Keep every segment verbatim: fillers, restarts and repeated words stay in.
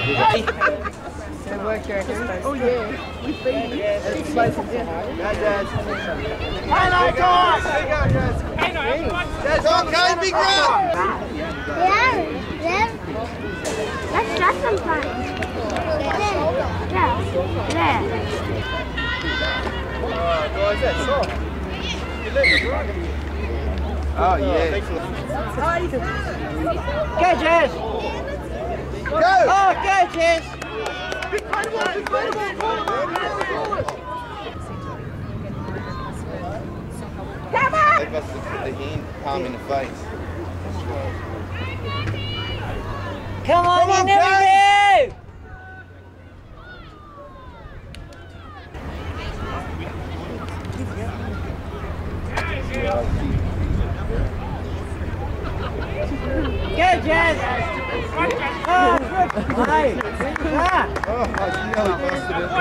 Good work, Jericho. Oh yeah, we beat it. Explosive, yeah. Go, Jazz. Hey, no, guys! There you go, Jazz. Hey, no, Jazz, okay, big run! Yeah, yeah. Let's try some fun. Yeah, yeah. Alright, guys, that's off. Oh, yeah. Go, Jazz! Go! Oh, go, Jazz! Big play ball, big play ball, forward! Come on! They must have put the hand palm in the face. Come on, Come on, you never guys. do! Go, Jazz! Oh, good play! Ah. Oh, I nearly busted it.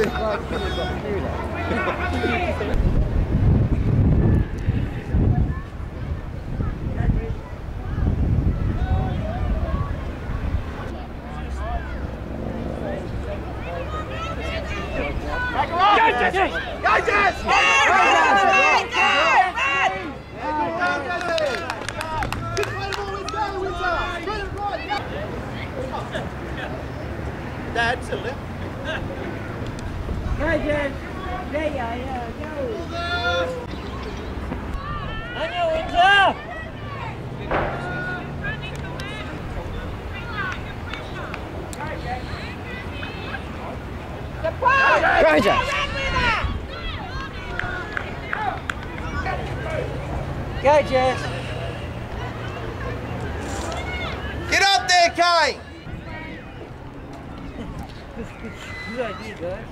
Go, Jazz! Go, Jazz! Dad, to left. Go, Jazz! There you are, yeah, go! On your Windsor! Go, Jazz! Go, Jazz! Get up there, Kane! Good idea, guys.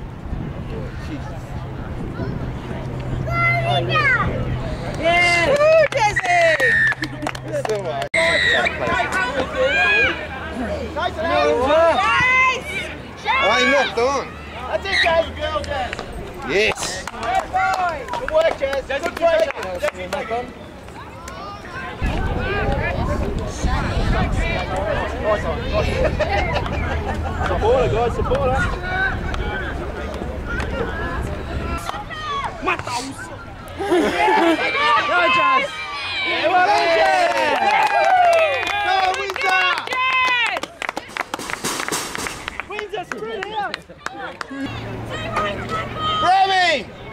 Yeah! Woo, Jazzy! So much. I knocked on. That's it, Jazz. Good girl, Jazz. Yes. Good work, Jazz. Good work. Jazzy Payne. Nice one, nice one. Supporter, guys, supporter. Matos! Go, Jazz! Yeah, well done, Jazz! Go, Windsor! Windsor, spread out! Remy!